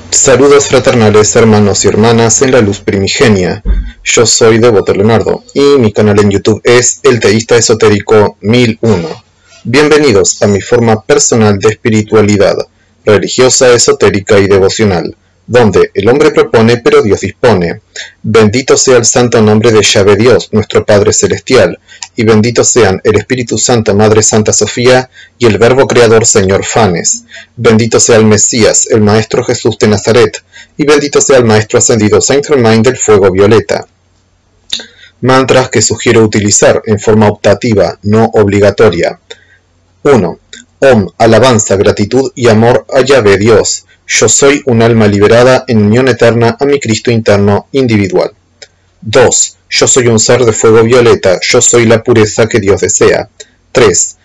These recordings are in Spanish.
Saludos fraternales, hermanos y hermanas en la luz primigenia. Yo soy Devoto Leonardo y mi canal en YouTube es El Teísta Esotérico 1001. Bienvenidos a mi forma personal de espiritualidad, religiosa, esotérica y devocional, donde el hombre propone pero Dios dispone. Bendito sea el santo nombre de Yahvé Dios, nuestro Padre Celestial, y benditos sean el Espíritu Santo, Madre Santa Sofía, y el Verbo Creador Señor Fanes. Bendito sea el Mesías, el Maestro Jesús de Nazaret, y bendito sea el Maestro Ascendido Saint Germain del Fuego Violeta. Mantras que sugiero utilizar en forma optativa, no obligatoria. 1. Om, alabanza, gratitud y amor a Yahvé Dios. Yo soy un alma liberada en unión eterna a mi Cristo interno individual. 2. Yo soy un ser de fuego violeta, yo soy la pureza que Dios desea. 3.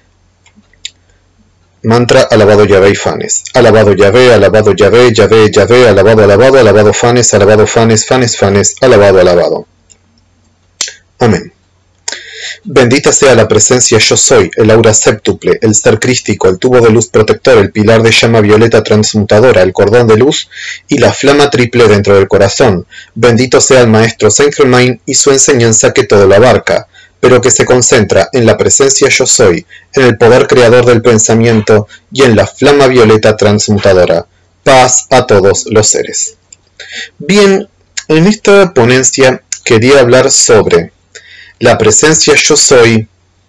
Mantra alabado Yahvé y Fanes. Alabado Yahvé, Yahvé, Yahvé, alabado, alabado, alabado Fanes, Fanes, Fanes, Fanes, alabado, alabado. Amén. Bendita sea la presencia yo soy, el aura séptuple, el ser crístico, el tubo de luz protector, el pilar de llama violeta transmutadora, el cordón de luz y la flama triple dentro del corazón. Bendito sea el Maestro Saint Germain y su enseñanza que todo lo abarca, pero que se concentra en la presencia yo soy, en el poder creador del pensamiento y en la flama violeta transmutadora. Paz a todos los seres. Bien, en esta ponencia quería hablar sobre la presencia yo soy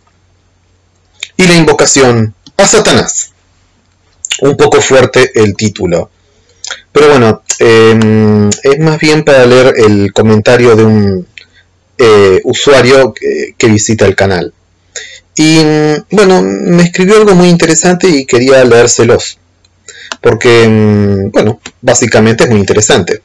y la invocación a Satanás. Un poco fuerte el título, pero bueno, es más bien para leer el comentario de un usuario que visita el canal. Y bueno, me escribió algo muy interesante y quería leérselos, porque bueno, básicamente es muy interesante.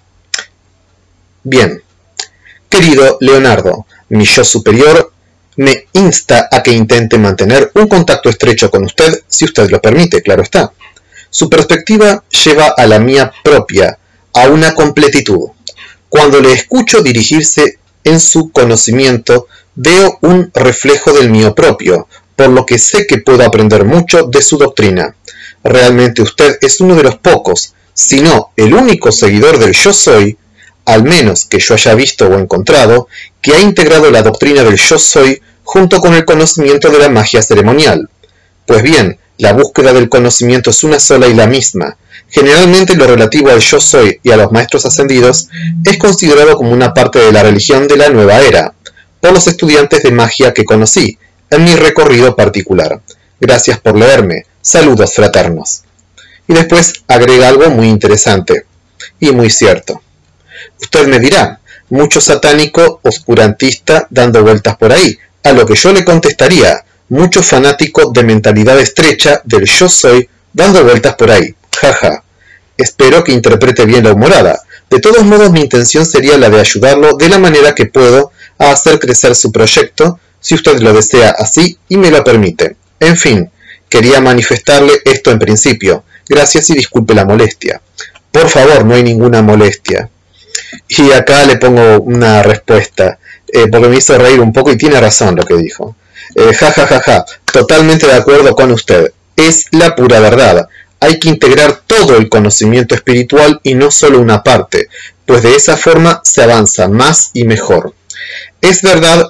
Bien, querido Leonardo, mi yo superior me insta a que intente mantener un contacto estrecho con usted, si usted lo permite, claro está. Su perspectiva lleva a la mía propia a una completitud. Cuando le escucho dirigirse en su conocimiento, veo un reflejo del mío propio, por lo que sé que puedo aprender mucho de su doctrina. Realmente usted es uno de los pocos, si no el único seguidor del yo soy, al menos que yo haya visto o encontrado, que ha integrado la doctrina del yo soy junto con el conocimiento de la magia ceremonial. Pues bien, la búsqueda del conocimiento es una sola y la misma. Generalmente lo relativo al yo soy y a los maestros ascendidos es considerado como una parte de la religión de la nueva era, por los estudiantes de magia que conocí en mi recorrido particular. Gracias por leerme. Saludos fraternos. Y después agrega algo muy interesante y muy cierto. Usted me dirá, mucho satánico oscurantista dando vueltas por ahí, a lo que yo le contestaría, mucho fanático de mentalidad estrecha del yo soy dando vueltas por ahí, jaja. Espero que interprete bien la humorada. De todos modos, mi intención sería la de ayudarlo de la manera que puedo a hacer crecer su proyecto, si usted lo desea así y me lo permite. En fin, quería manifestarle esto en principio. Gracias y disculpe la molestia. Por favor, no hay ninguna molestia. Y acá le pongo una respuesta, porque me hizo reír un poco y tiene razón lo que dijo. Totalmente de acuerdo con usted. Es la pura verdad. Hay que integrar todo el conocimiento espiritual y no solo una parte, pues de esa forma se avanza más y mejor. Es verdad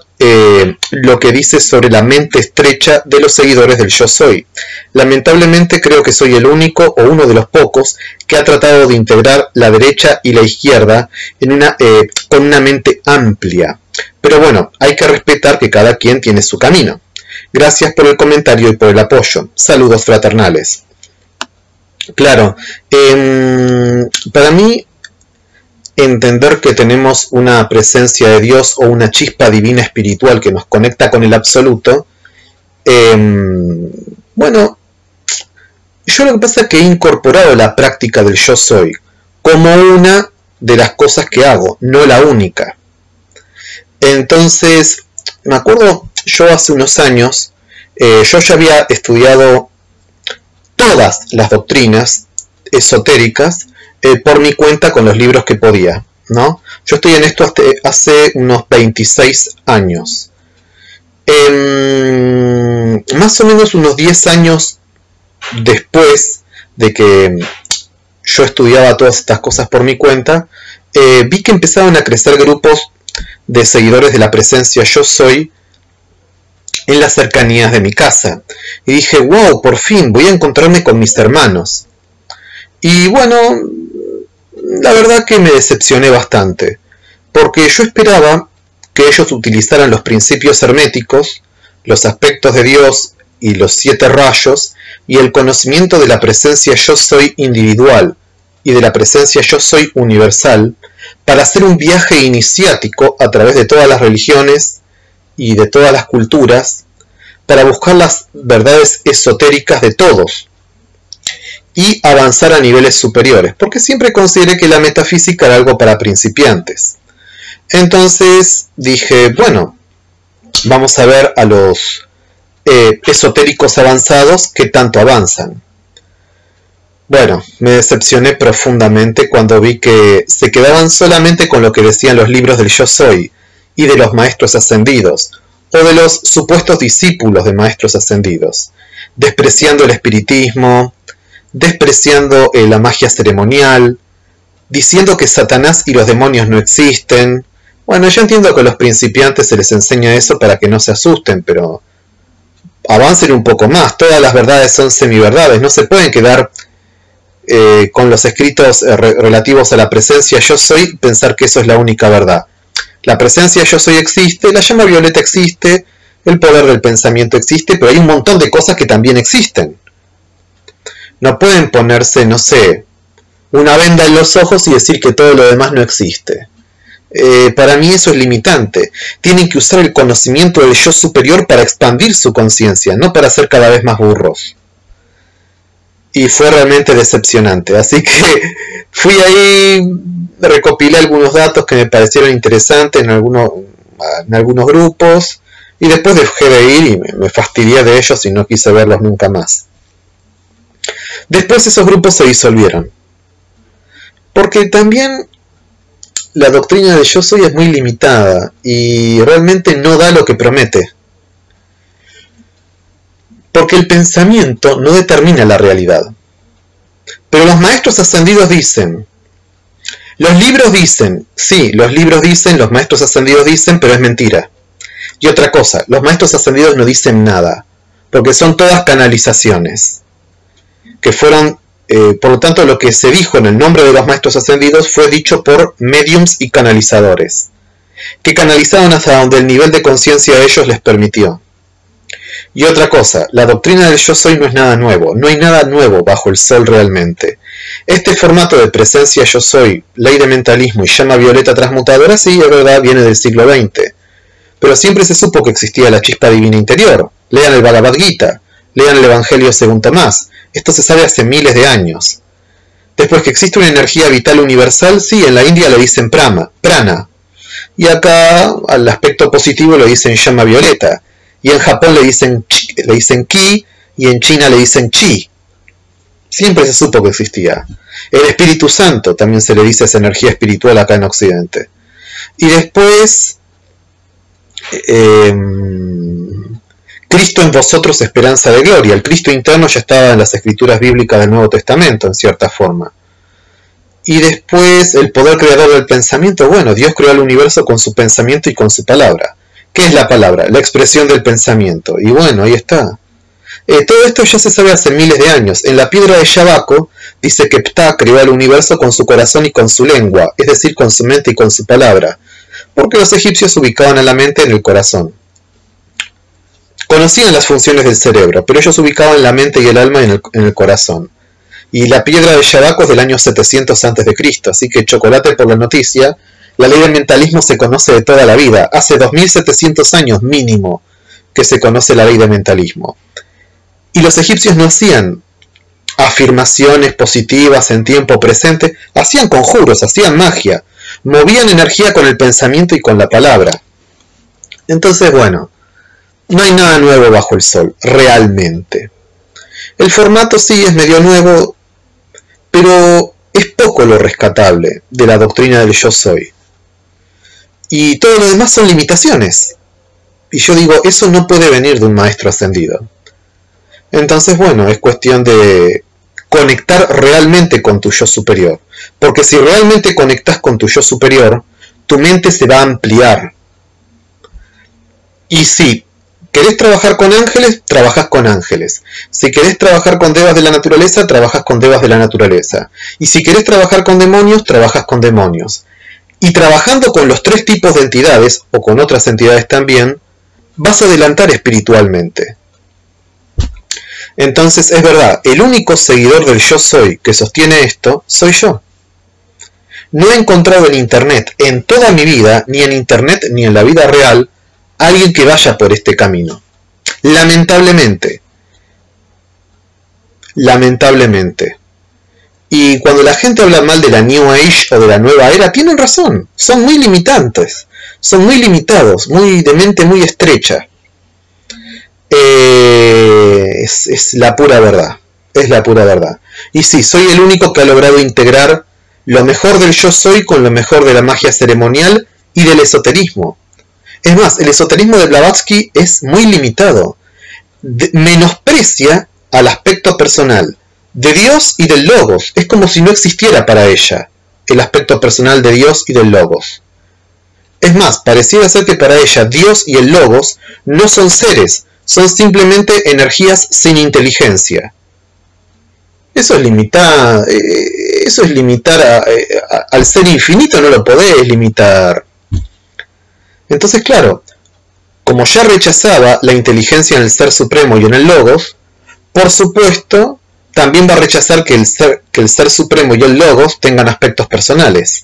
lo que dice sobre la mente estrecha de los seguidores del yo soy. Lamentablemente creo que soy el único o uno de los pocos que ha tratado de integrar la derecha y la izquierda con una mente amplia. Pero bueno, hay que respetar que cada quien tiene su camino. Gracias por el comentario y por el apoyo. Saludos fraternales. Claro, para mí entender que tenemos una presencia de Dios o una chispa divina espiritual que nos conecta con el absoluto, bueno, yo lo que pasa es que he incorporado la práctica del yo soy como una de las cosas que hago, no la única. Entonces, me acuerdo, yo hace unos años, yo ya había estudiado todas las doctrinas esotéricas por mi cuenta con los libros que podía, ¿no? Yo estoy en esto hace unos 26 años. Más o menos unos 10 años después de que yo estudiaba todas estas cosas por mi cuenta, vi que empezaban a crecer grupos de seguidores de la presencia Yo Soy en las cercanías de mi casa. Y dije, wow, por fin voy a encontrarme con mis hermanos. Y bueno, la verdad que me decepcioné bastante, porque yo esperaba que ellos utilizaran los principios herméticos, los aspectos de Dios y los 7 rayos, y el conocimiento de la presencia Yo Soy individual y de la presencia Yo Soy universal, para hacer un viaje iniciático a través de todas las religiones y de todas las culturas, para buscar las verdades esotéricas de todos y avanzar a niveles superiores, porque siempre consideré que la metafísica era algo para principiantes. Entonces dije, bueno, vamos a ver a los esotéricos avanzados que tanto avanzan. Bueno, me decepcioné profundamente cuando vi que se quedaban solamente con lo que decían los libros del Yo Soy y de los maestros ascendidos, o de los supuestos discípulos de maestros ascendidos, despreciando el espiritismo, despreciando la magia ceremonial, diciendo que Satanás y los demonios no existen. Bueno, yo entiendo que a los principiantes se les enseña eso para que no se asusten, pero avancen un poco más. Todas las verdades son semiverdades, no se pueden quedar con los escritos relativos a la presencia Yo Soy y pensar que eso es la única verdad. La presencia Yo Soy existe, la llama violeta existe, el poder del pensamiento existe, pero hay un montón de cosas que también existen. No pueden ponerse, no sé, una venda en los ojos y decir que todo lo demás no existe. Para mí eso es limitante. Tienen que usar el conocimiento del yo superior para expandir su conciencia, no para ser cada vez más burros. Y fue realmente decepcionante. Así que fui ahí, recopilé algunos datos que me parecieron interesantes en algunos grupos, y después dejé de ir y me fastidié de ellos y no quise verlos nunca más. Después esos grupos se disolvieron, porque también la doctrina de Yo Soy es muy limitada y realmente no da lo que promete. Porque el pensamiento no determina la realidad. Pero los maestros ascendidos dicen, los libros dicen, sí, los libros dicen, los maestros ascendidos dicen, pero es mentira. Y otra cosa, los maestros ascendidos no dicen nada, porque son todas canalizaciones, que fueron, por lo tanto, lo que se dijo en el nombre de los maestros ascendidos fue dicho por mediums y canalizadores, que canalizaron hasta donde el nivel de conciencia de ellos les permitió. Y otra cosa, la doctrina del Yo Soy no es nada nuevo, no hay nada nuevo bajo el sol realmente. Este formato de presencia Yo Soy, ley de mentalismo y llama violeta transmutadora, sí, es verdad, viene del siglo XX. Pero siempre se supo que existía la chispa divina interior. Lean el Bhagavad Gita, lean el Evangelio según Tomás. Esto se sabe hace miles de años. Después, que existe una energía vital universal, sí, en la India le dicen prana. Y acá al aspecto positivo le dicen llama violeta. Y en Japón le dicen ki, y en China le dicen chi. Siempre se supo que existía. El Espíritu Santo también se le dice esa energía espiritual acá en Occidente. Y después, Cristo en vosotros, esperanza de gloria. El Cristo interno ya estaba en las escrituras bíblicas del Nuevo Testamento, en cierta forma. Y después, el poder creador del pensamiento. Bueno, Dios creó el universo con su pensamiento y con su palabra. ¿Qué es la palabra? La expresión del pensamiento. Y bueno, ahí está. Todo esto ya se sabe hace miles de años. En la piedra de Yabaco dice que Ptah creó el universo con su corazón y con su lengua, es decir, con su mente y con su palabra, porque los egipcios ubicaban a la mente en el corazón. Conocían las funciones del cerebro, pero ellos ubicaban la mente y el alma en el corazón. Y la piedra de Yabaco es del año 700 a.C., así que chocolate por la noticia. La ley del mentalismo se conoce de toda la vida. Hace 2700 años mínimo que se conoce la ley del mentalismo. Y los egipcios no hacían afirmaciones positivas en tiempo presente, hacían conjuros, hacían magia, movían energía con el pensamiento y con la palabra. Entonces, bueno, no hay nada nuevo bajo el sol, realmente. El formato sí es medio nuevo, pero es poco lo rescatable de la doctrina del Yo Soy. Y todo lo demás son limitaciones. Y yo digo, eso no puede venir de un maestro ascendido. Entonces, bueno, es cuestión de conectar realmente con tu yo superior. Porque si realmente conectas con tu yo superior, tu mente se va a ampliar. Y si querés trabajar con ángeles, trabajas con ángeles. Si querés trabajar con devas de la naturaleza, trabajas con devas de la naturaleza. Y si querés trabajar con demonios, trabajas con demonios. Y trabajando con los 3 tipos de entidades, o con otras entidades también, vas a adelantar espiritualmente. Entonces, es verdad, el único seguidor del yo soy que sostiene esto, soy yo. No he encontrado en internet, en toda mi vida, ni en internet ni en la vida real, alguien que vaya por este camino. Lamentablemente. Lamentablemente. Y cuando la gente habla mal de la New Age o de la nueva era, tienen razón. Son muy limitantes. Son muy limitados, de mente muy estrecha. Es la pura verdad. Es la pura verdad. Y sí, soy el único que ha logrado integrar lo mejor del yo soy con lo mejor de la magia ceremonial y del esoterismo. Es más, el esoterismo de Blavatsky es muy limitado. Menosprecia al aspecto personal de Dios y del Logos. Es como si no existiera para ella el aspecto personal de Dios y del Logos. Es más, pareciera ser que para ella Dios y el Logos no son seres, son simplemente energías sin inteligencia. Eso es limitar al ser infinito, no lo podés limitar. Entonces, claro, como ya rechazaba la inteligencia en el Ser Supremo y en el Logos, por supuesto, también va a rechazar que el Ser Supremo y el Logos tengan aspectos personales.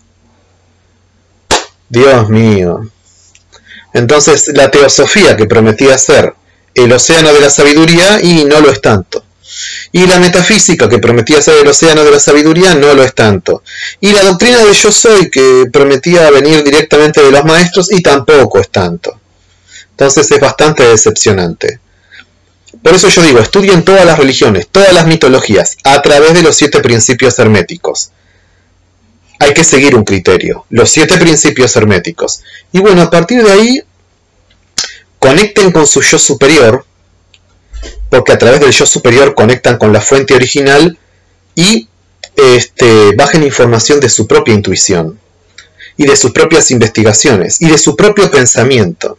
Dios mío. Entonces, la teosofía que prometía ser el océano de la sabiduría, y no lo es tanto. Y la metafísica que prometía ser el océano de la sabiduría, no lo es tanto. Y la doctrina de yo soy que prometía venir directamente de los maestros, y tampoco es tanto. Entonces es bastante decepcionante. Por eso yo digo, estudien todas las religiones, todas las mitologías, a través de los 7 principios herméticos. Hay que seguir un criterio, los 7 principios herméticos. Y bueno, a partir de ahí, conecten con su yo superior, porque a través del yo superior conectan con la fuente original y bajen información de su propia intuición, y de sus propias investigaciones, y de su propio pensamiento.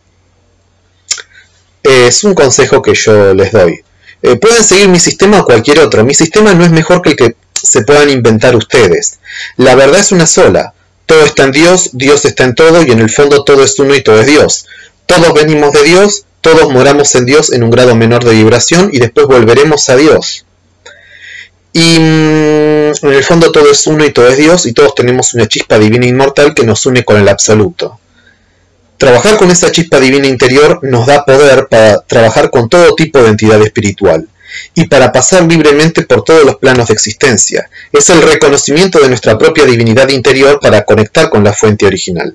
Es un consejo que yo les doy. Pueden seguir mi sistema o cualquier otro. Mi sistema no es mejor que el que se puedan inventar ustedes. La verdad es una sola. Todo está en Dios, Dios está en todo, y en el fondo todo es uno y todo es Dios. Todos venimos de Dios, todos moramos en Dios en un grado menor de vibración y después volveremos a Dios. Y en el fondo todo es uno y todo es Dios, y todos tenemos una chispa divina inmortal que nos une con el absoluto. Trabajar con esa chispa divina interior nos da poder para trabajar con todo tipo de entidad espiritual y para pasar libremente por todos los planos de existencia. Es el reconocimiento de nuestra propia divinidad interior para conectar con la fuente original.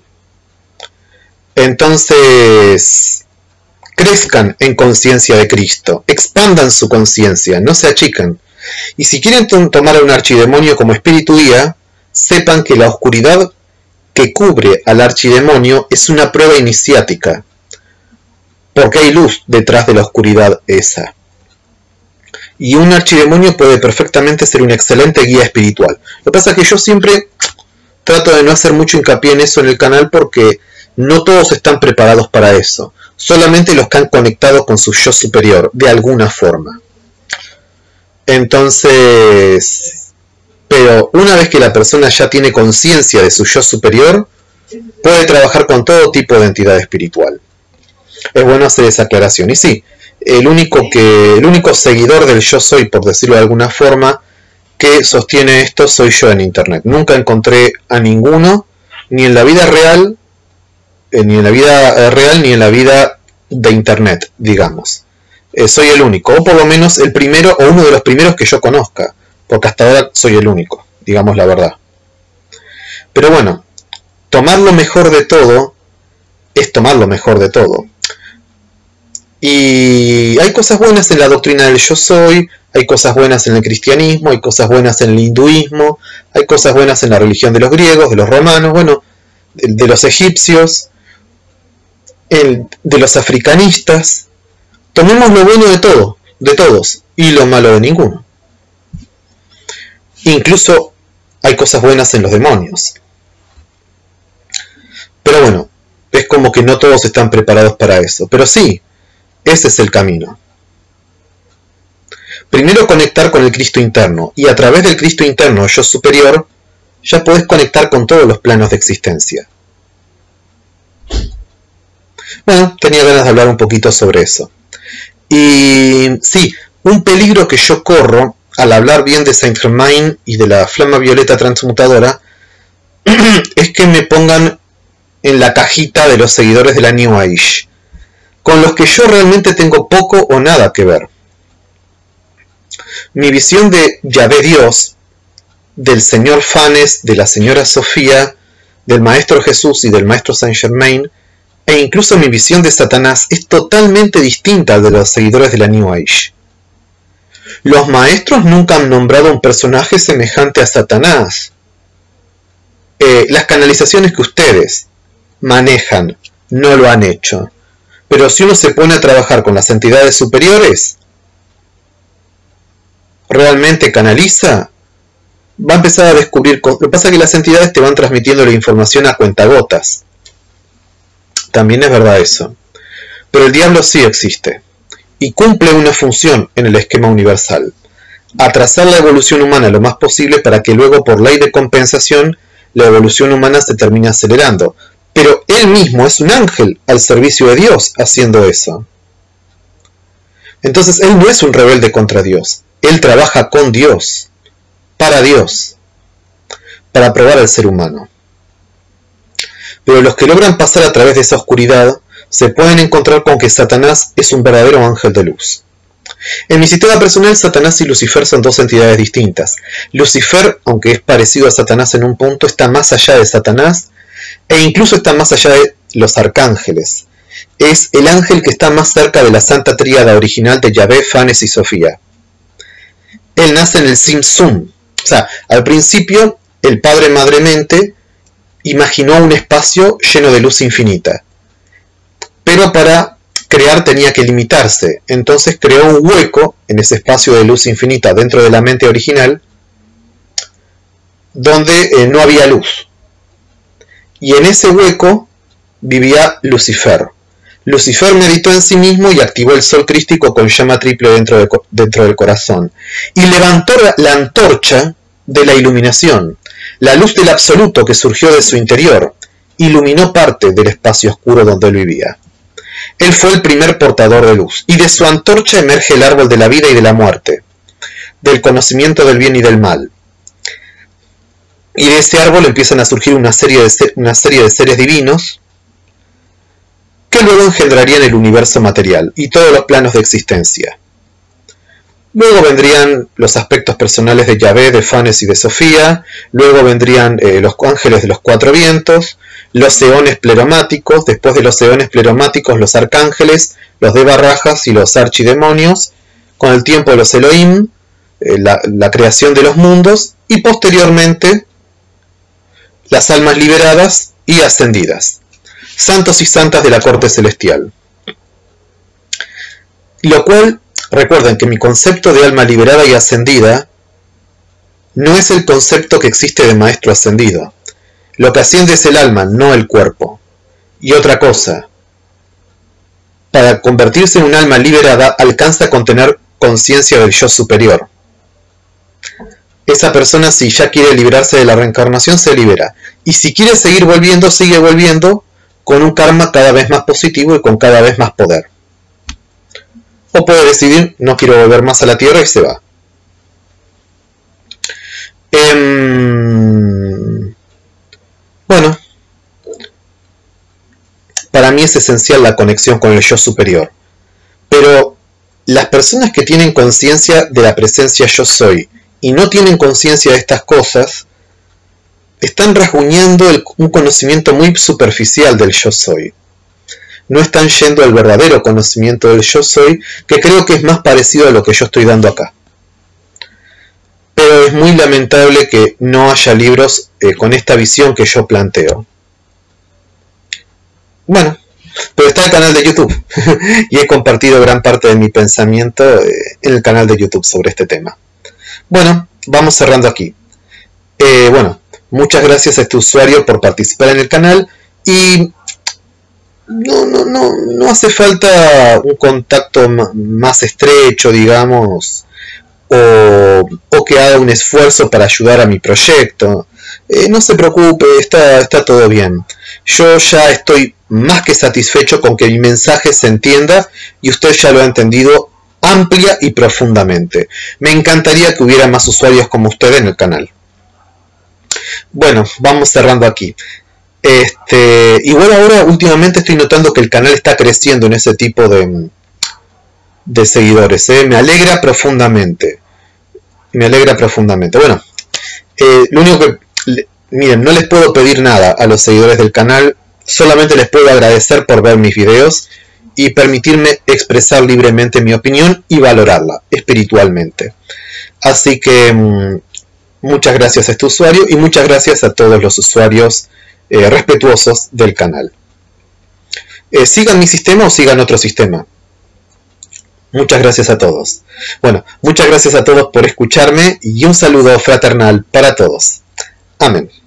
Entonces, crezcan en conciencia de Cristo, expandan su conciencia, no se achican. Y si quieren tomar a un archidemonio como espíritu guía, sepan que la oscuridad que cubre al archidemonio es una prueba iniciática, porque hay luz detrás de la oscuridad esa. Y un archidemonio puede perfectamente ser un excelente guía espiritual. Lo que pasa es que yo siempre trato de no hacer mucho hincapié en eso en el canal, porque no todos están preparados para eso. Solamente los que han conectado con su yo superior, de alguna forma. Entonces, pero una vez que la persona ya tiene conciencia de su yo superior, puede trabajar con todo tipo de entidad espiritual. Es bueno hacer esa aclaración. Y sí, el único seguidor del yo soy, por decirlo de alguna forma, que sostiene esto, soy yo en internet. Nunca encontré a ninguno, ni en la vida real, ni en la vida de internet, digamos. Soy el único, o por lo menos el primero, o uno de los primeros que yo conozca, porque hasta ahora soy el único, digamos la verdad. Pero bueno, tomar lo mejor de todo es tomar lo mejor de todo. Y hay cosas buenas en la doctrina del yo soy, hay cosas buenas en el cristianismo, hay cosas buenas en el hinduismo, hay cosas buenas en la religión de los griegos, de los romanos, bueno, de los egipcios, de los africanistas. Tomemos lo bueno de todo, de todos, y lo malo de ninguno. Incluso hay cosas buenas en los demonios. Pero bueno, es como que no todos están preparados para eso. Pero sí, ese es el camino. Primero conectar con el Cristo interno, y a través del Cristo interno, yo superior, ya podés conectar con todos los planos de existencia. Bueno, tenía ganas de hablar un poquito sobre eso. Y sí, un peligro que yo corro al hablar bien de Saint Germain y de la flama violeta transmutadora es que me pongan en la cajita de los seguidores de la New Age, con los que yo realmente tengo poco o nada que ver. Mi visión de Yahvé Dios, del señor Fanes, de la señora Sofía, del maestro Jesús y del maestro Saint Germain, e incluso mi visión de Satanás es totalmente distinta de los seguidores de la New Age. Los maestros nunca han nombrado un personaje semejante a Satanás. Las canalizaciones que ustedes manejan no lo han hecho. Pero si uno se pone a trabajar con las entidades superiores, realmente canaliza, va a empezar a descubrir cosas. Lo que pasa es que las entidades te van transmitiendo la información a cuentagotas. También es verdad eso. Pero el diablo sí existe. Y cumple una función en el esquema universal. Atrasar la evolución humana lo más posible para que luego, por ley de compensación, la evolución humana se termine acelerando. Pero él mismo es un ángel al servicio de Dios haciendo eso. Entonces él no es un rebelde contra Dios. Él trabaja con Dios, para probar al ser humano. Pero los que logran pasar a través de esa oscuridad se pueden encontrar con que Satanás es un verdadero ángel de luz. En mi sistema personal, Satanás y Lucifer son dos entidades distintas. Lucifer, aunque es parecido a Satanás en un punto, está más allá de Satanás e incluso está más allá de los arcángeles. Es el ángel que está más cerca de la santa tríada original de Yahvé, Fanes y Sofía. Él nace en el Sim-Sum. O sea, al principio, el Padre Madre Mente imaginó un espacio lleno de luz infinita. Pero para crear tenía que limitarse. Entonces creó un hueco en ese espacio de luz infinita dentro de la mente original donde no había luz. Y en ese hueco vivía Lucifer. Lucifer meditó en sí mismo y activó el sol crístico con llama triple dentro del corazón. Y levantó la antorcha de la iluminación. La luz del absoluto que surgió de su interior iluminó parte del espacio oscuro donde él vivía. Él fue el primer portador de luz, y de su antorcha emerge el árbol de la vida y de la muerte, del conocimiento del bien y del mal. Y de ese árbol empiezan a surgir una serie de seres divinos que luego engendrarían el universo material y todos los planos de existencia. Luego vendrían los aspectos personales de Yahvé, de Fanes y de Sofía. Luego vendrían los ángeles de los cuatro vientos, los eones pleromáticos. Después de los eones pleromáticos, los arcángeles, los devarrajas y los archidemonios. Con el tiempo de los Elohim, la creación de los mundos. Y posteriormente, las almas liberadas y ascendidas. Santos y santas de la corte celestial. Lo cual, recuerden que mi concepto de alma liberada y ascendida no es el concepto que existe de maestro ascendido. Lo que asciende es el alma, no el cuerpo. Y otra cosa, para convertirse en un alma liberada alcanza a contener conciencia del yo superior. Esa persona, si ya quiere librarse de la reencarnación, se libera. Y si quiere seguir volviendo, sigue volviendo con un karma cada vez más positivo y con cada vez más poder. O puede decidir, no quiero volver más a la Tierra y se va. Bueno, para mí es esencial la conexión con el yo superior. Pero las personas que tienen conciencia de la presencia yo soy y no tienen conciencia de estas cosas, están rasguñando un conocimiento muy superficial del yo soy. No están yendo al verdadero conocimiento del yo soy, que creo que es más parecido a lo que yo estoy dando acá. Pero es muy lamentable que no haya libros con esta visión que yo planteo. Bueno, pero está el canal de YouTube y he compartido gran parte de mi pensamiento en el canal de YouTube sobre este tema. Bueno, vamos cerrando aquí. Bueno, muchas gracias a este usuario por participar en el canal y no hace falta un contacto más estrecho, digamos, o que haga un esfuerzo para ayudar a mi proyecto. No se preocupe, está todo bien. Yo ya estoy más que satisfecho con que mi mensaje se entienda y usted ya lo ha entendido amplia y profundamente. Me encantaría que hubiera más usuarios como usted en el canal. Bueno, vamos cerrando aquí. Igual ahora últimamente estoy notando que el canal está creciendo en ese tipo de seguidores. Me alegra profundamente. Me alegra profundamente. Bueno, lo único que... Miren, no les puedo pedir nada a los seguidores del canal. Solamente les puedo agradecer por ver mis videos y permitirme expresar libremente mi opinión y valorarla espiritualmente. Así que muchas gracias a este usuario y muchas gracias a todos los usuarios respetuosos del canal. ¿Sigan mi sistema o sigan otro sistema? Muchas gracias a todos. Bueno, muchas gracias a todos por escucharme y un saludo fraternal para todos. Amén.